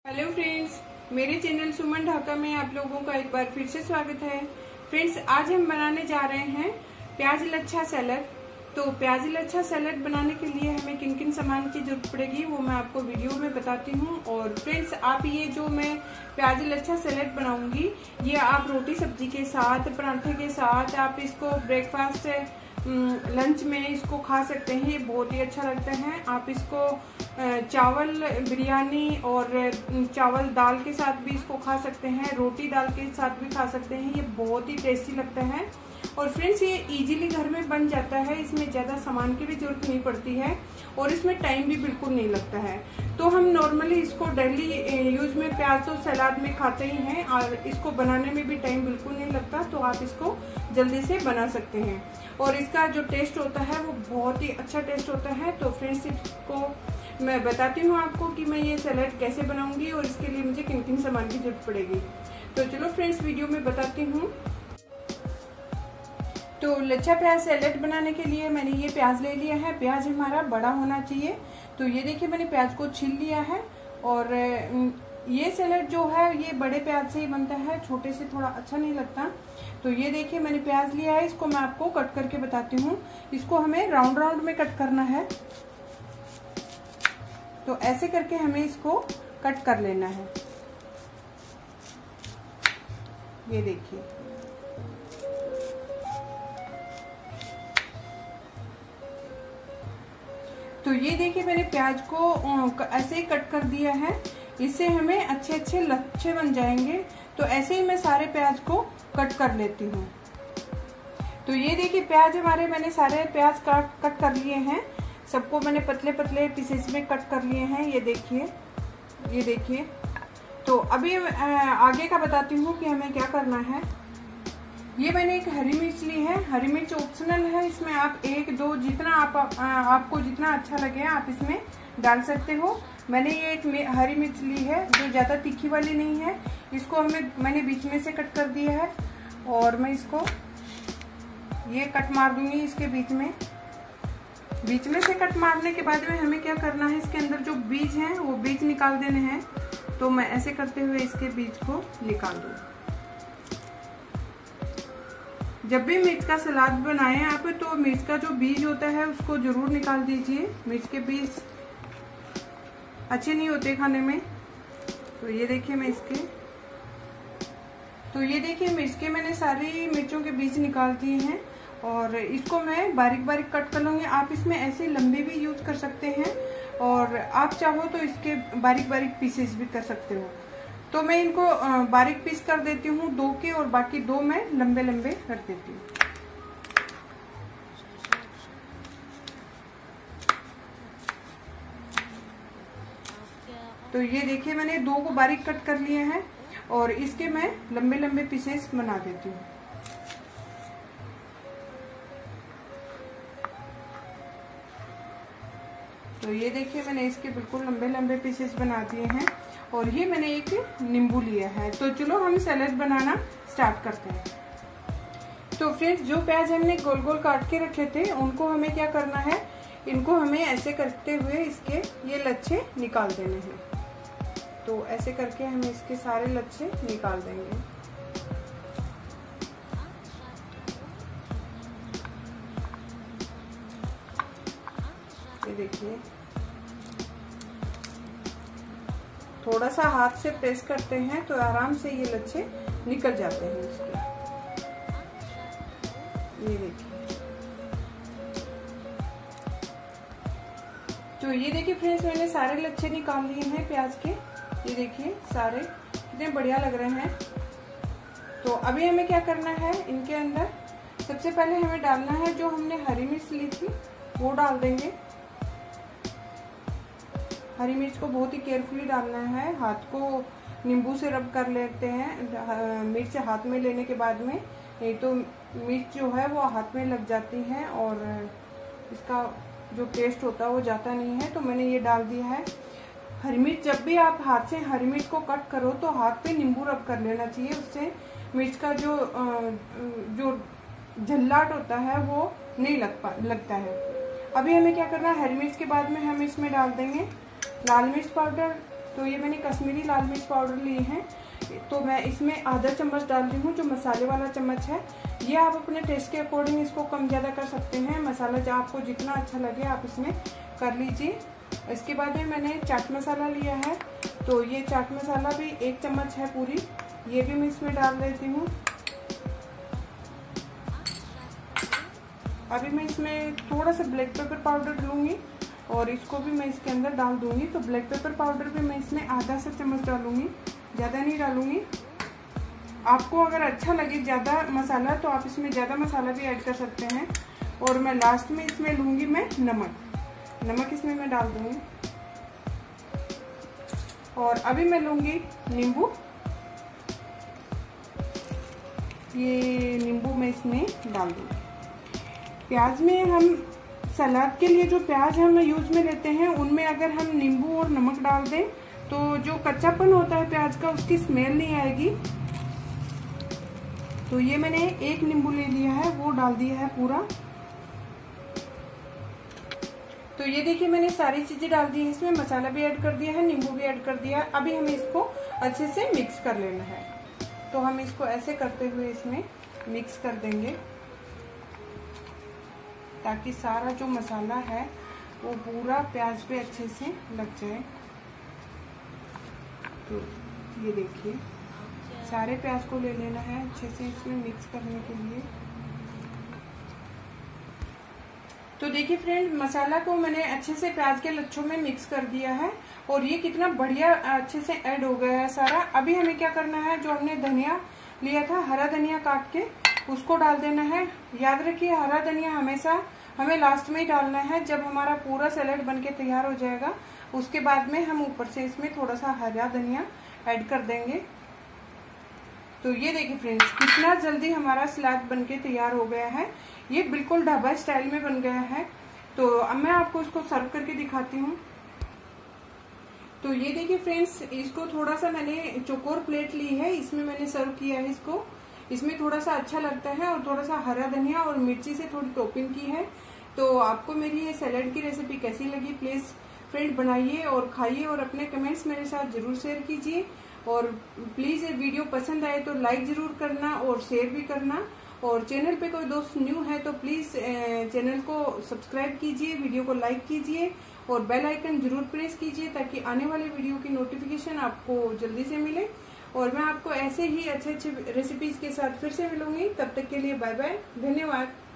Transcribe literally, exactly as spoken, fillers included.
Hello friends, मेरे channel Suman Dhaka में आप लोगों का एक बार फिर से स्वागत है। फ्रेंड्स, आज हम बनाने जा रहे हैं प्याज लच्छा सैलड। तो प्याज लच्छा सैलड बनाने के लिए हमें किन किन सामान की जरूरत पड़ेगी वो मैं आपको वीडियो में बताती हूँ। और फ्रेंड्स, आप ये जो मैं प्याज लच्छा सैलड बनाऊंगी ये आप रोटी सब्जी के साथ, पराठे के साथ, आप इसको ब्रेकफास्ट लंच में इसको खा सकते हैं। ये बहुत ही अच्छा लगता है। आप इसको चावल बिरयानी और चावल दाल के साथ भी इसको खा सकते हैं, रोटी दाल के साथ भी खा सकते हैं। ये बहुत ही टेस्टी लगता है। और फ्रेंड्स, ये इजीली घर में बन जाता है, इसमें ज़्यादा सामान की भी जरूरत नहीं पड़ती है और इसमें टाइम भी बिल्कुल नहीं लगता है। तो हम नॉर्मली इसको डेली यूज में प्याज तो सलाद में खाते ही हैं और इसको बनाने में भी टाइम बिल्कुल नहीं लगता, तो आप इसको जल्दी से बना सकते हैं। और इसका जो टेस्ट होता है वो बहुत ही अच्छा टेस्ट होता है। तो फ्रेंड्स, इसको मैं बताती हूँ आपको कि मैं ये सैलड कैसे बनाऊंगी और इसके लिए मुझे किन किन सामान की जरूरत पड़ेगी। तो चलो फ्रेंड्स, वीडियो में बताती हूँ। तो लच्छा प्याज सैलड बनाने के लिए मैंने ये प्याज ले लिया है। प्याज हमारा बड़ा होना चाहिए। तो ये देखिए, मैंने प्याज को छील लिया है। और ये सैलड जो है ये बड़े प्याज से ही बनता है, छोटे से थोड़ा अच्छा नहीं लगता। तो ये देखिए, मैंने प्याज लिया है, इसको मैं आपको कट करके बताती हूँ। इसको हमें राउंड राउंड में कट करना है। तो ऐसे करके हमें इसको कट कर लेना है। ये देखिए, तो ये देखिए मैंने प्याज को ऐसे ही कट कर दिया है। इससे हमें अच्छे अच्छे लच्छे बन जाएंगे। तो ऐसे ही मैं सारे प्याज को कट कर लेती हूँ। तो ये देखिए, प्याज हमारे मैंने सारे प्याज काट कट कर लिए हैं। सबको मैंने पतले पतले पीसेस में कट कर लिए हैं। ये देखिए, ये देखिए। तो अभी आगे का बताती हूँ कि हमें क्या करना है। ये मैंने एक हरी मिर्च ली है। हरी मिर्च ऑप्शनल है, इसमें आप एक दो जितना आप आ, आपको जितना अच्छा लगे आप इसमें डाल सकते हो। मैंने ये एक हरी मिर्च ली है जो ज़्यादा तीखी वाली नहीं है। इसको हमें मैंने बीच में से कट कर दिया है और मैं इसको ये कट मार दूंगी इसके बीच में। बीच में से कट मारने के बाद में हमें क्या करना है, इसके अंदर जो बीज हैं वो बीज निकाल देने हैं। तो मैं ऐसे करते हुए इसके बीज को निकाल दूँ। जब भी मिर्च का सलाद बनाएं आप तो मिर्च का जो बीज होता है उसको जरूर निकाल दीजिए। मिर्च के बीज अच्छे नहीं होते खाने में। तो ये देखिए मैं इसके तो ये देखिए मिर्च के मैंने सारी मिर्चों के बीज निकाल दिए हैं और इसको मैं बारीक बारीक कट कर लूंगी। आप इसमें ऐसे लंबे भी यूज कर सकते हैं और आप चाहो तो इसके बारीक बारीक पीसेस भी कर सकते हो। तो मैं इनको बारीक पीस कर देती हूँ दो के, और बाकी दो मैं लंबे लंबे कर देती हूँ। तो ये देखिए, मैंने दो को बारीक कट कर लिए हैं और इसके मैं लंबे लंबे पीसेस बना देती हूँ। तो ये देखिए, मैंने इसके बिल्कुल लंबे लंबे पीसेस बना दिए हैं और ये मैंने एक नींबू लिया है। तो चलो हम सैलड बनाना स्टार्ट करते हैं। तो फ्रेंड्स, जो प्याज हमने गोल गोल काट के रखे थे उनको हमें क्या करना है, इनको हमें ऐसे करते हुए इसके ये लच्छे निकाल देने हैं। तो ऐसे करके हम इसके सारे लच्छे निकाल देंगे। ये देखिए, थोड़ा सा हाथ से प्रेस करते हैं तो आराम से ये लच्छे निकल जाते हैं इसके। ये देखिए, तो ये देखिए फ्रेंड्स, मैंने सारे लच्छे निकाल लिए हैं प्याज के। ये देखिए सारे कितने बढ़िया लग रहे हैं। तो अभी हमें क्या करना है, इनके अंदर सबसे पहले हमें डालना है जो हमने हरी मिर्च ली थी वो डाल देंगे। हरी मिर्च को बहुत ही केयरफुली डालना है। हाथ को नींबू से रब कर लेते हैं मिर्च हाथ में लेने के बाद में, नहीं तो मिर्च जो है वो हाथ में लग जाती है और इसका जो टेस्ट होता है वो जाता नहीं है। तो मैंने ये डाल दिया है हरी मिर्च। जब भी आप हाथ से हरी मिर्च को कट करो तो हाथ पे नींबू रब कर लेना चाहिए, उससे मिर्च का जो जो झल्लाट होता है वो नहीं लग पा लगता है। अभी हमें क्या करना है, हरी मिर्च के बाद में हम इसमें डाल देंगे लाल मिर्च पाउडर, तो ये मैंने कश्मीरी लाल मिर्च पाउडर लिए हैं, तो मैं इसमें आधा चम्मच डाल रही हूँ, जो मसाले वाला चम्मच है। ये आप अपने टेस्ट के अकॉर्डिंग इसको कम ज़्यादा कर सकते हैं। मसाला जो आपको जितना अच्छा लगे आप इसमें कर लीजिए। इसके बाद में मैंने चाट मसाला लिया है, तो ये चाट मसाला भी एक चम्मच है पूरी, ये भी मैं इसमें डाल देती हूँ। अभी मैं इसमें थोड़ा सा ब्लैक पेपर पाउडर लूँगी और इसको भी मैं इसके अंदर डाल दूँगी। तो ब्लैक पेपर पाउडर भी मैं इसमें आधा सा चम्मच डालूँगी, ज़्यादा नहीं डालूँगी। आपको अगर अच्छा लगे ज़्यादा मसाला तो आप इसमें ज़्यादा मसाला भी ऐड कर सकते हैं। और मैं लास्ट में इसमें लूँगी मैं नमक, नमक इसमें मैं डाल दूँगी। और अभी मैं लूँगी नींबू, ये नींबू मैं इसमें डाल दूँगी। प्याज में हम सलाद के लिए जो प्याज हम यूज में लेते हैं उनमें अगर हम नींबू और नमक डाल दें तो जो कच्चापन होता है प्याज का उसकी स्मेल नहीं आएगी। तो ये मैंने एक नींबू ले लिया है, वो डाल दिया है पूरा। तो ये देखिए मैंने सारी चीजें डाल दी है इसमें, मसाला भी ऐड कर दिया है, नींबू भी ऐड कर दिया है। अभी हमें इसको अच्छे से मिक्स कर लेना है। तो हम इसको ऐसे करते हुए इसमें मिक्स कर देंगे ताकि सारा जो मसाला है वो पूरा प्याज पे अच्छे से लग जाए। तो ये देखिए सारे प्याज को ले लेना है अच्छे से इसमें मिक्स करने के लिए। तो देखिए फ्रेंड, मसाला को मैंने अच्छे से प्याज के लच्छों में मिक्स कर दिया है और ये कितना बढ़िया अच्छे से ऐड हो गया है सारा। अभी हमें क्या करना है, जो हमने धनिया लिया था, हरा धनिया काट के उसको डाल देना है। याद रखिए हरा धनिया हमेशा हमें लास्ट में ही डालना है, जब हमारा पूरा सैलेड बनके तैयार हो जाएगा उसके बाद में हम ऊपर से इसमें थोड़ा सा हरा धनिया ऐड कर देंगे। तो ये देखिए फ्रेंड्स, कितना जल्दी हमारा सलाद बनके तैयार हो गया है। ये बिल्कुल ढाबा स्टाइल में बन गया है। तो अब मैं आपको इसको सर्व करके दिखाती हूँ। तो ये देखिए फ्रेंड्स, इसको थोड़ा सा मैंने चौकोर प्लेट ली है, इसमें मैंने सर्व किया है इसको। इसमें थोड़ा सा अच्छा लगता है और थोड़ा सा हरा धनिया और मिर्ची से थोड़ी टॉपिंग की है। तो आपको मेरी ये सैलेड की रेसिपी कैसी लगी प्लीज फ्रेंड बनाइए और खाइए और अपने कमेंट्स मेरे साथ जरूर शेयर कीजिए। और प्लीज ये वीडियो पसंद आए तो लाइक जरूर करना और शेयर भी करना। और चैनल पे कोई दोस्त न्यू है तो प्लीज चैनल को सब्सक्राइब कीजिए, वीडियो को लाइक कीजिए और बेल आइकन जरूर प्रेस कीजिए ताकि आने वाले वीडियो की नोटिफिकेशन आपको जल्दी से मिले। और मैं आपको ऐसे ही अच्छे अच्छे रेसिपीज के साथ फिर से मिलूंगी। तब तक के लिए बाय बाय, धन्यवाद।